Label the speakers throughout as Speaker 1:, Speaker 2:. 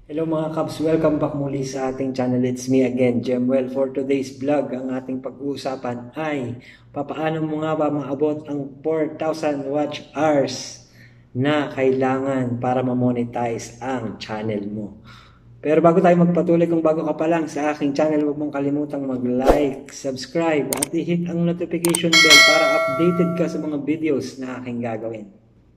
Speaker 1: Hello mga Kabs, welcome back muli sa ating channel. It's me again, Jemuel. For today's vlog, ang ating pag-uusapan ay papaano mo nga ba maabot ang 4,000 watch hours na kailangan para ma-monetize ang channel mo. Pero bago tayo magpatuloy, kung bago ka pa lang sa aking channel, huwag mong kalimutang mag-like, subscribe at i-hit ang notification bell para updated ka sa mga videos na aking gagawin.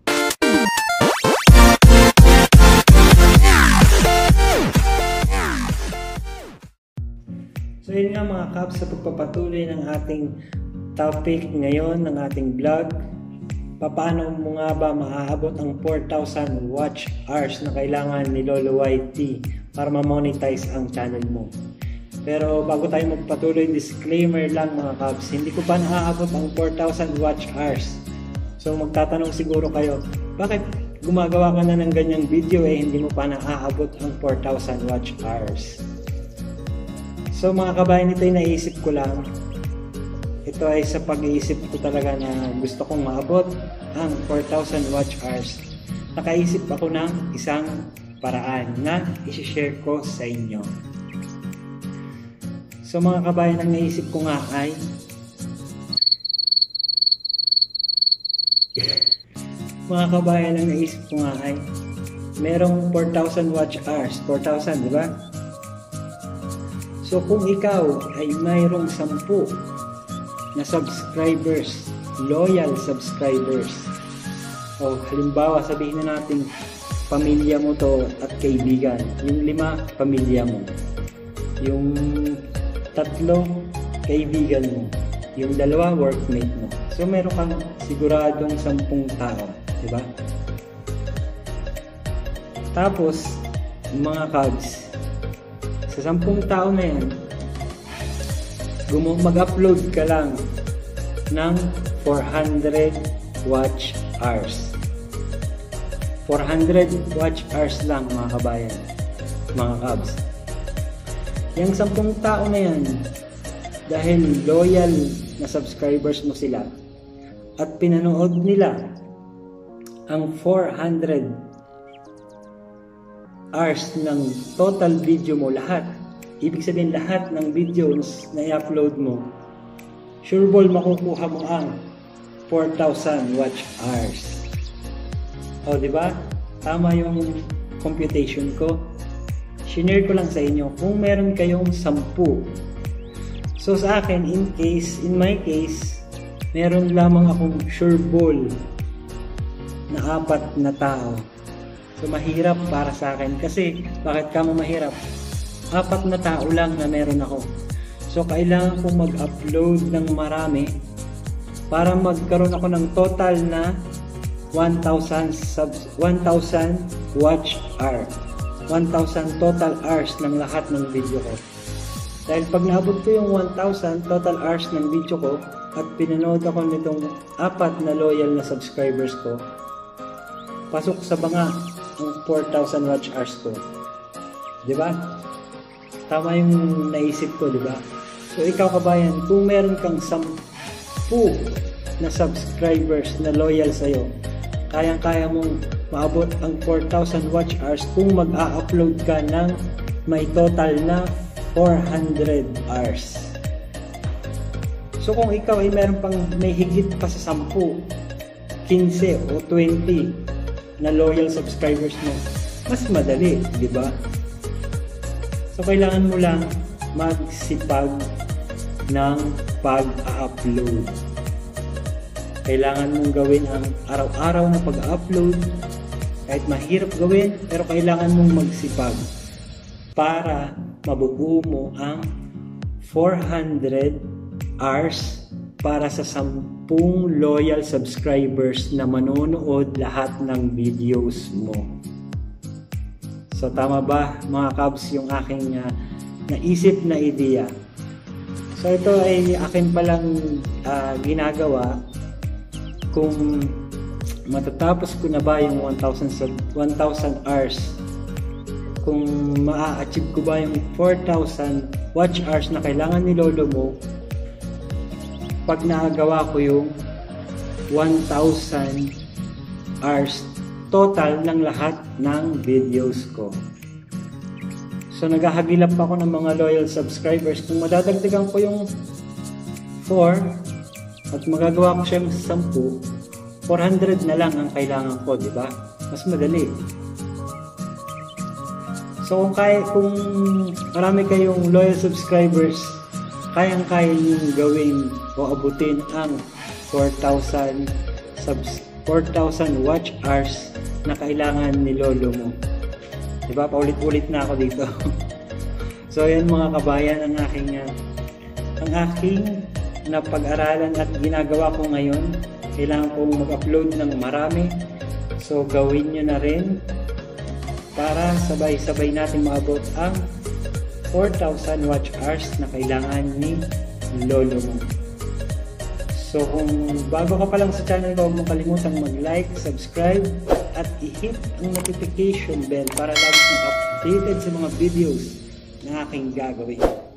Speaker 1: So yun nga mga Kabs, sa pagpapatuloy ng ating topic ngayon, ng ating vlog, paano mo nga ba maaabot ang 4,000 watch hours na kailangan ni Lolo YT para ma-monetize ang channel mo. Pero bago tayo magpatuloy, disclaimer lang mga Kabs, hindi ko pa naaabot ang 4,000 watch hours. So magtatanong siguro kayo, bakit gumagawa ka na ng ganyang video hindi mo pa naaabot ang 4,000 watch hours? So mga kabayan, ito ay naisip ko lang. Ito ay sa pag-iisip ko talaga na gusto kong maabot ang 4,000 watch hours. Nakaisip ako ng isang paraan na i-share ko sa inyo. So mga kabayan, ang naisip ko nga ay mga kabayan, ang naisip ko nga ay merong 4,000 watch hours. 4,000, di ba? So kung ikaw ay mayroong 10 na subscribers, loyal subscribers, o halimbawa sabihin na natin pamilya mo to at kaibigan, yung 5 pamilya mo, yung 3 kaibigan mo, yung 2 workmate mo. So meron kang siguradong 10 tao, di ba? Tapos mga Kabs, sa 10 tao na yan, mag-upload ka lang ng 400 watch hours. 400 watch hours lang mga kabayan, mga Kabs. Yung 10 tao na yan, dahil loyal na subscribers mo sila at pinanood nila ang 400 hours ng total video mo, lahat, ibig sabihin lahat ng videos na i-upload mo, sure ball makukuha mo ang 4,000 watch hours. O diba? Tama yung computation ko. Shinare ko lang sa inyo kung meron kayong 10. So sa akin, in my case, meron lamang akong sure ball na 4 na tao. So mahirap para sa akin kasi bakit ka mo mahirap? 4 na tao lang na meron ako. So kailangan kong mag-upload ng marami para magkaroon ako ng total na 1,000 watch hour. 1,000 total hours ng lahat ng video ko. Dahil pag naabot ko yung 1,000 total hours ng video ko at pinanood ako nitong 4 na loyal na subscribers ko, pasok sa banga ang 4,000 watch hours ko. Diba? Tama yung naisip ko, diba? So ikaw kabayan, kung meron kang 10 na subscribers na loyal sa'yo, kayang-kaya mong maabot ang 4,000 watch hours kung mag-a-upload ka ng may total na 400 hours. So kung ikaw ay meron pang may higit pa sa 10, 15 o 20 na loyal subscribers mo, mas madali, di ba? So kailangan mo lang magsipag ng pag-upload. Kailangan mong gawin ang araw-araw na pag-upload. Kahit mahirap gawin, pero kailangan mong magsipag para mabuo mo ang 400 hours para sa 10 loyal subscribers na manonood lahat ng videos mo. So tama ba mga Kabs yung aking naisip na ideya? So ito ay akin palang ginagawa. Kung matatapos ko na ba yung 1,000 hours, kung maa-achieve ko ba yung 4,000 watch hours na kailangan ni Lolo mo, pag nagawa ko yung 1,000 hours total ng lahat ng videos ko. So naghahagilap pa ako ng mga loyal subscribers. Kung madadagdagan ko yung 4 at magagawa ko siya sa 10, 400 na lang ang kailangan ko, di ba? Mas madali. So kung marami kayong loyal subscribers, kayang-kaya niyong gawin o abutin ang 4,000 watch hours na kailangan ni lolo mo. Diba? Paulit-ulit na ako dito. So yan mga kabayan, ang aking napag-aralan at ginagawa ko ngayon. Kailangan kong mag-upload ng marami. So gawin nyo na rin para sabay-sabay natin maabot ang 4,000 watch hours na kailangan ni lolo mo. So kung bago ka pa lang sa channel ko, huwag mong kalimutang mag-like, subscribe, at i-hit ang notification bell para lagi kang updated sa mga videos na aking gagawin.